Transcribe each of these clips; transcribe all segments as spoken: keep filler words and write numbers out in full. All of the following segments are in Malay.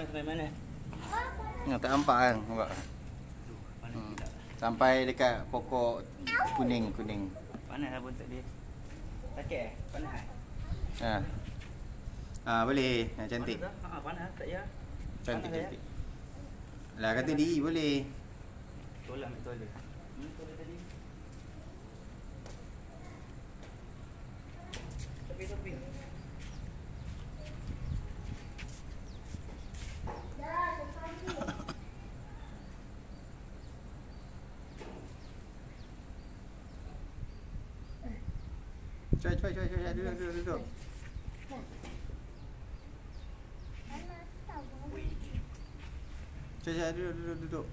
sampai mana? Nah, tak nampak kan? Nampak? Hmm. Sampai dekat pokok kuning-kuning. Panas lah buntut dia. Sakit eh? Panas eh? Ha. Ah, boleh. Ha, cantik. Panas tak? Ha, panas tak ya? Cantik, panas cantik. Ya? Lah kata diri boleh. Tolak ambil toilet. Hmm, toilet tadi. Tepi-tepi. Cuai, cuai, cuai, cuai. Duduk, duduk, duduk. Cuai, cuai, duduk, duduk, duduk.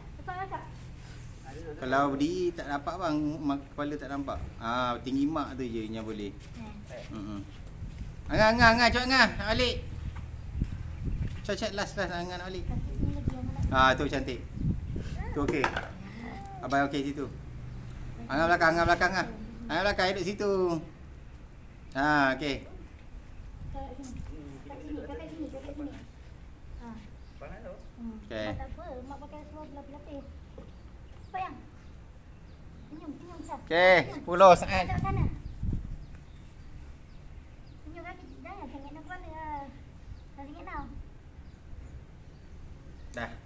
Kalau berdiri tak nampak bang, kepala tak nampak. Ah, tinggi mak tu je yang boleh. Hmm. Angah, angah, angah, cuai angah, nak balik. Cuai, cuai, last, last, angah nak balik. Ah, tu cantik. Tu okey. Abang okey situ. Angah belakang, angah belakang ah. Angah belakang duduk situ. Ha, okey. Kat sini, kat sini, kat sini, kat sini. Ha. Panas tu? Hmm. Okey. Tak apa, mak pakai seluar berlapis-lapis. Sayang. Senyum, senyum Syah. Okey, sepuluh saat. Kat sana. Senyum kaki, jangan sengit nak kepala. Dah sengit tau. Dah.